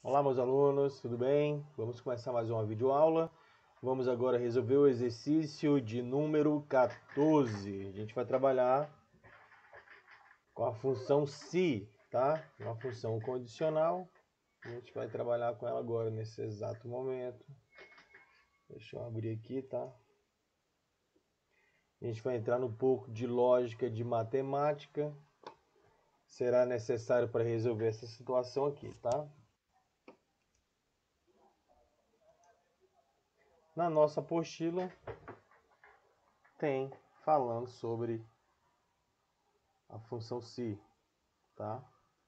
Olá, meus alunos, tudo bem? Vamos começar mais uma videoaula. Vamos agora resolver o exercício de número 14. A gente vai trabalhar com a função se, tá? Uma função condicional. A gente vai trabalhar com ela agora, nesse exato momento. Deixa eu abrir aqui, tá? A gente vai entrar no pouco de lógica de matemática. Será necessário para resolver essa situação aqui, tá? Na nossa apostila tem falando sobre a função se, tá?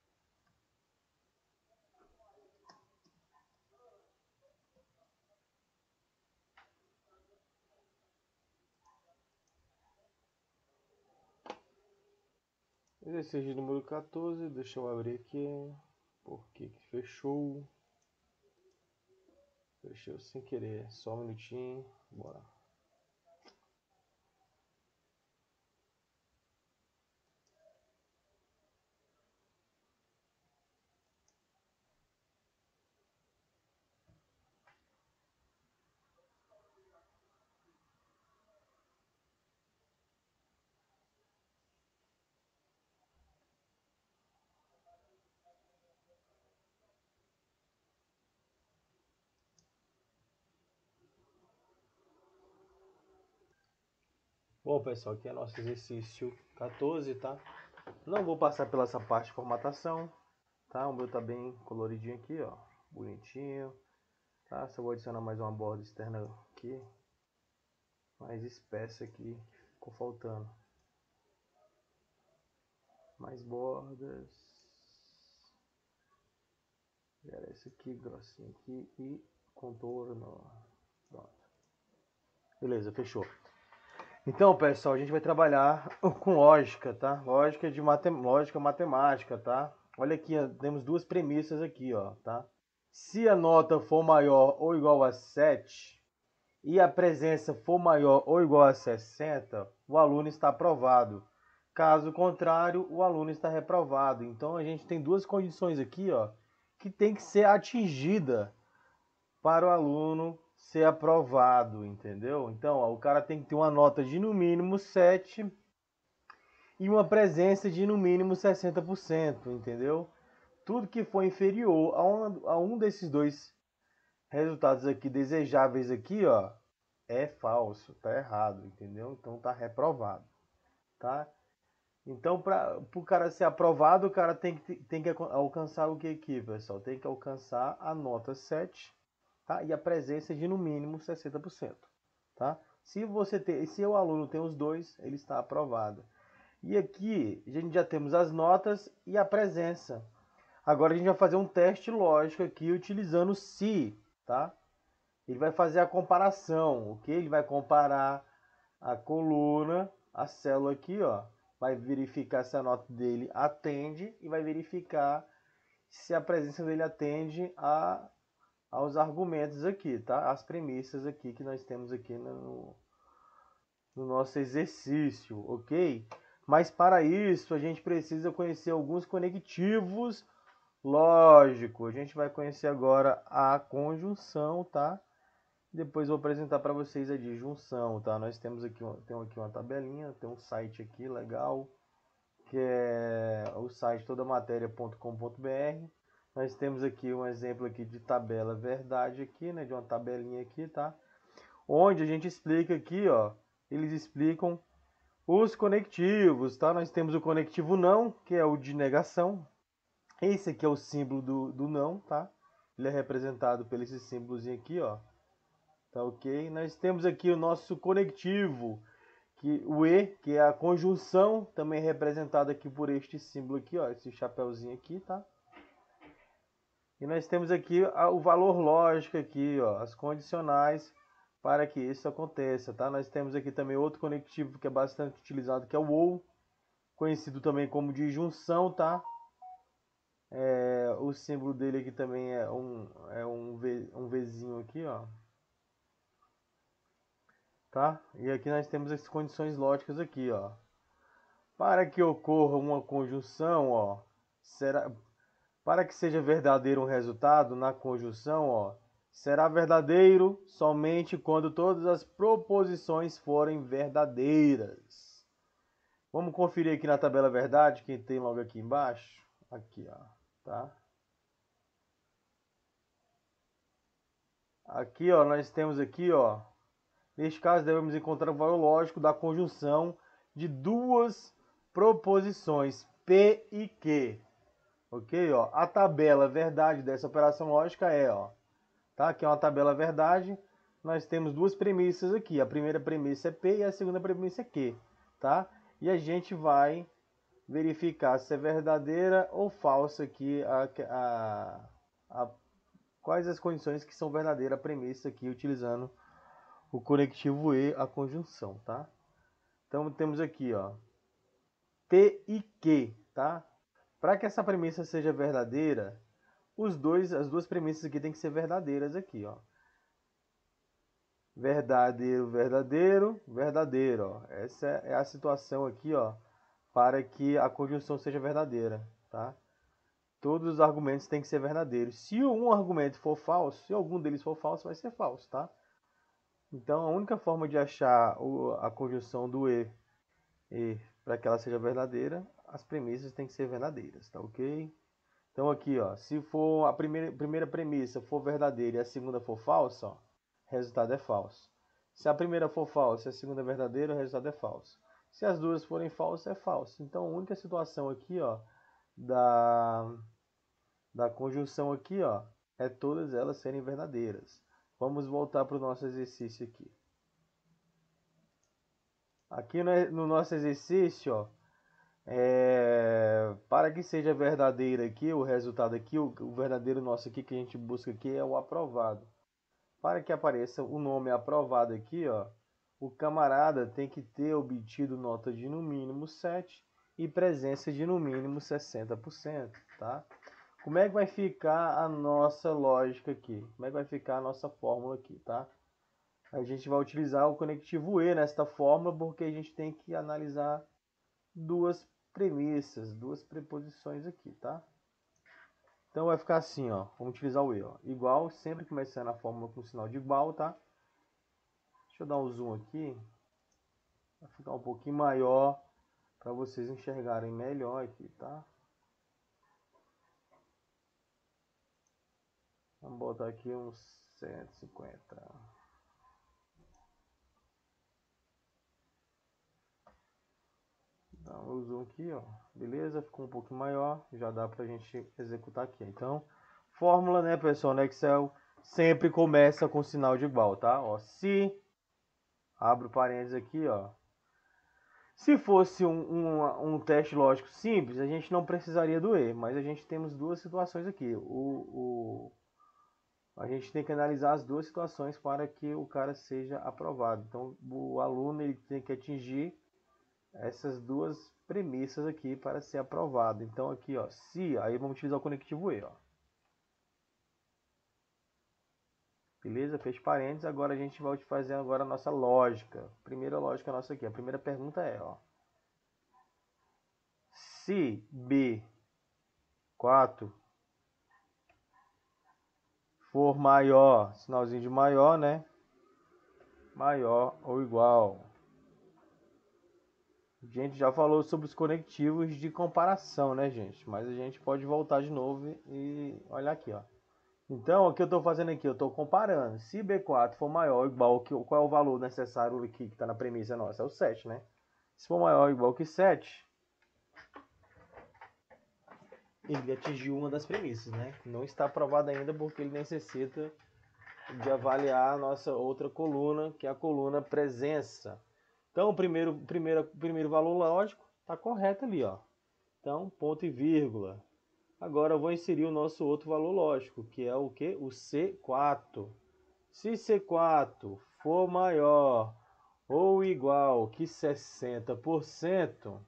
Exercício número 14, deixa eu abrir aqui. Por que que fechou? Fechou sem querer, só um minutinho, bora. Bom, pessoal, aqui é nosso exercício 14, tá? Não vou passar pela essa parte de formatação, tá? O meu tá bem coloridinho aqui, ó, bonitinho, tá? Só vou adicionar mais uma borda externa aqui, mais espessa aqui, que ficou faltando. Mais bordas. Era esse aqui, grossinho aqui e contorno. Pronto. Beleza, fechou. Então, pessoal, a gente vai trabalhar com lógica, tá? Lógica de lógica matemática, tá? Olha aqui, ó, temos duas premissas aqui, ó, tá? Se a nota for maior ou igual a 7 e a presença for maior ou igual a 60, o aluno está aprovado. Caso contrário, o aluno está reprovado. Então, a gente tem duas condições aqui, ó, que tem que ser atingida para o aluno ser aprovado, entendeu? Então, ó, o cara tem que ter uma nota de no mínimo 7 e uma presença de no mínimo 60%, entendeu? Tudo que for inferior a um desses dois resultados aqui desejáveis aqui, ó, é falso, tá errado, entendeu? Então tá reprovado, tá? Então, para o cara ser aprovado, o cara tem que alcançar o que aqui, pessoal? Tem que alcançar a nota 7, tá? E a presença de no mínimo 60%, tá? Se o aluno tem os dois, ele está aprovado. E aqui a gente já temos as notas e a presença. Agora a gente vai fazer um teste lógico aqui utilizando o se, tá? Ele vai fazer a comparação, ok? Ele vai comparar a coluna, a célula aqui, ó. Vai verificar se a nota dele atende e vai verificar se a presença dele atende aos argumentos aqui, tá? As premissas aqui que nós temos aqui no nosso exercício, ok? Mas para isso a gente precisa conhecer alguns conectivos lógicos. A gente vai conhecer agora a conjunção, tá? Depois vou apresentar para vocês a disjunção, tá? Nós temos aqui, aqui uma tabelinha, tem um site aqui legal, que é o site todamateria.com.br. Nós temos aqui um exemplo aqui de tabela verdade aqui, né? De uma tabelinha aqui, tá? Onde a gente explica aqui, ó, eles explicam os conectivos, tá? Nós temos o conectivo não, que é o de negação. Esse aqui é o símbolo do não, tá? Ele é representado por esse símbolozinho aqui, ó. Tá ok? Nós temos aqui o nosso conectivo, que o e, que é a conjunção, também representado aqui por este símbolo aqui, ó, esse chapéuzinho aqui, tá? E nós temos aqui o valor lógico aqui, ó, as condicionais para que isso aconteça, tá? Nós temos aqui também outro conectivo que é bastante utilizado, que é o ou, conhecido também como disjunção, tá? O símbolo dele aqui também é um Vzinho aqui, ó. Tá? E aqui nós temos as condições lógicas aqui, ó. Para que ocorra uma conjunção, ó, Para que seja verdadeiro um resultado na conjunção, ó, será verdadeiro somente quando todas as proposições forem verdadeiras. Vamos conferir aqui na tabela verdade, que tem logo aqui embaixo. Aqui, ó, tá? Aqui, ó, nós temos aqui, ó, neste caso devemos encontrar o valor lógico da conjunção de duas proposições P e Q. Ok, ó, a tabela verdade dessa operação lógica é, ó, tá? Aqui é uma tabela verdade, nós temos duas premissas aqui. A primeira premissa é P e a segunda premissa é Q, tá? E a gente vai verificar se é verdadeira ou falsa aqui quais as condições que são verdadeira a premissa aqui, utilizando o conectivo E, a conjunção, tá? Então temos aqui, ó, P e Q, tá? Para que essa premissa seja verdadeira, as duas premissas aqui tem que ser verdadeiras aqui, ó. Verdadeiro, verdadeiro, verdadeiro, ó. Essa é a situação aqui, ó, para que a conjunção seja verdadeira, tá? Todos os argumentos têm que ser verdadeiros. Se um argumento for falso, se algum deles for falso, vai ser falso, tá? Então, a única forma de achar a conjunção do E para que ela seja verdadeira, as premissas têm que ser verdadeiras, tá ok? Então, aqui, ó, se for a primeira premissa for verdadeira e a segunda for falsa, ó, resultado é falso. Se a primeira for falsa e a segunda é verdadeira, o resultado é falso. Se as duas forem falsas, é falso. Então, a única situação aqui, ó, da conjunção aqui, ó, é todas elas serem verdadeiras. Vamos voltar para o nosso exercício aqui. Aqui no nosso exercício, ó, para que seja verdadeiro aqui, o resultado aqui, o verdadeiro nosso aqui que a gente busca aqui é o aprovado. Para que apareça o nome aprovado aqui, ó, o camarada tem que ter obtido nota de no mínimo 7 e presença de no mínimo 60%, tá? Como é que vai ficar a nossa lógica aqui? Como é que vai ficar a nossa fórmula aqui, tá? A gente vai utilizar o conectivo E nesta fórmula porque a gente tem que analisar duas premissas, duas preposições aqui, tá? Então vai ficar assim, ó. Vamos utilizar o E, ó. Igual, sempre começando a fórmula com o sinal de igual, tá? Deixa eu dar um zoom aqui. Vai ficar um pouquinho maior para vocês enxergarem melhor aqui, tá? Vamos botar aqui uns 150. Dá um zoom aqui, ó. Beleza? Ficou um pouquinho maior. Já dá pra gente executar aqui. Então, fórmula, né, pessoal, no Excel sempre começa com sinal de igual, tá? Ó, se, abro parênteses aqui, ó. Se fosse um teste lógico simples, a gente não precisaria do E, mas a gente temos duas situações aqui. A gente tem que analisar as duas situações para que o cara seja aprovado. Então, o aluno ele tem que atingir essas duas premissas aqui para ser aprovado. Então, aqui, ó, se, aí vamos utilizar o conectivo E, ó. Beleza? Fecha parênteses. Agora a gente vai fazer agora a nossa lógica. Primeira lógica nossa aqui. A primeira pergunta é, ó. Se B4 for maior, sinalzinho de maior, né? Maior ou igual. A gente já falou sobre os conectivos de comparação, né, gente? Mas a gente pode voltar de novo e olhar aqui, ó. Então, o que eu estou fazendo aqui? Eu estou comparando. Se B4 for maior ou igual, qual é o valor necessário aqui que está na premissa nossa? É o 7, né? Se for maior ou igual que 7, ele atingiu uma das premissas, né? Não está aprovado ainda porque ele necessita de avaliar a nossa outra coluna, que é a coluna presença. Então, o primeiro valor lógico está correto ali, ó. Então, ponto e vírgula. Agora eu vou inserir o nosso outro valor lógico, que é o que? O C4. Se C4 for maior ou igual que 60%,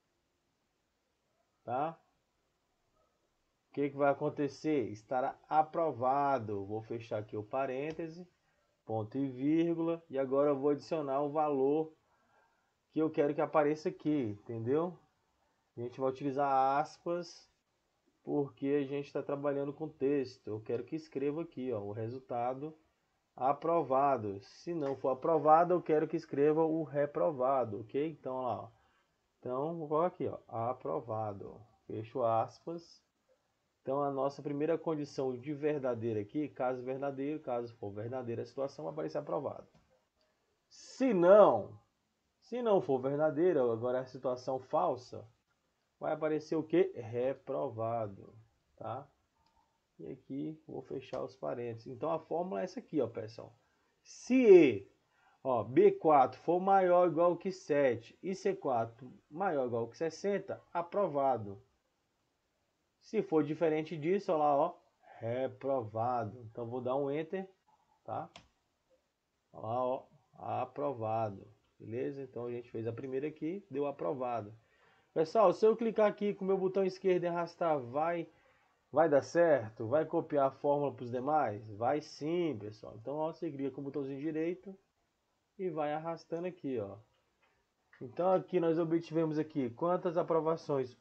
tá? O que vai acontecer? Estará aprovado. Vou fechar aqui o parêntese, ponto e vírgula, e agora eu vou adicionar o valor que eu quero que apareça aqui, entendeu? A gente vai utilizar aspas porque a gente está trabalhando com texto. Eu quero que escreva aqui, ó, o resultado aprovado. Se não for aprovado, eu quero que escreva o reprovado, ok? Então, lá, ó. Então, vou colocar aqui, ó, aprovado. Fecho aspas. Então, a nossa primeira condição de verdadeira aqui, caso verdadeiro, caso for verdadeira a situação, vai aparecer aprovado. Se não for verdadeira, agora a situação falsa, vai aparecer o que? Reprovado, tá? E aqui vou fechar os parênteses. Então a fórmula é essa aqui, ó, pessoal. Se E, ó, B4 for maior ou igual que 7 e C4 maior ou igual que 60, aprovado. Se for diferente disso, ó lá, ó, reprovado. Então vou dar um enter, tá? Ó lá, ó, aprovado. Beleza? Então a gente fez a primeira aqui, deu aprovado. Pessoal, se eu clicar aqui com o meu botão esquerdo e arrastar, vai dar certo? Vai copiar a fórmula para os demais? Vai sim, pessoal. Então, ó, você clica com o botãozinho direito e vai arrastando aqui, ó. Então, aqui nós obtivemos aqui quantas aprovações?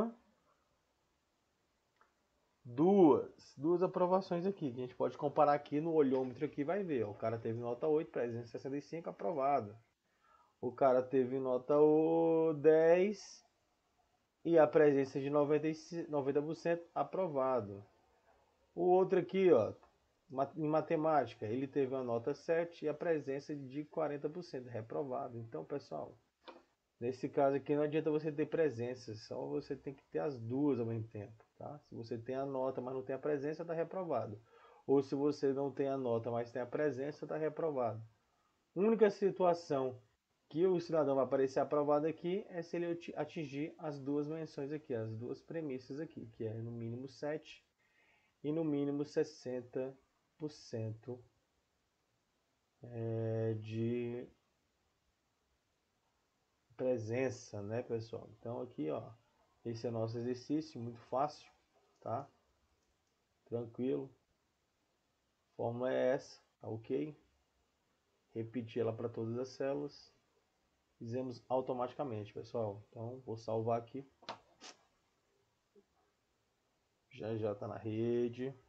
Duas aprovações aqui, que a gente pode comparar aqui no olhômetro aqui, vai ver, ó. O cara teve nota 8, 365, aprovado. O cara teve nota 10 e a presença de 90%, aprovado. O outro aqui, ó, em matemática, ele teve uma nota 7 e a presença de 40%, reprovado. Então, pessoal, nesse caso aqui não adianta você ter presença, só você tem que ter as duas ao mesmo tempo, tá? Se você tem a nota, mas não tem a presença, está reprovado. Ou se você não tem a nota, mas tem a presença, está reprovado. A única situação que o cidadão vai aparecer aprovado aqui é se ele atingir as duas menções aqui, as duas premissas aqui, que é no mínimo 7 e no mínimo 60% de presença, né, pessoal? Então aqui, ó, esse é o nosso exercício, muito fácil, tá? Tranquilo. A fórmula é essa, tá ok? Repetir ela para todas as células. Fizemos automaticamente, pessoal. Então vou salvar aqui. Já está na rede.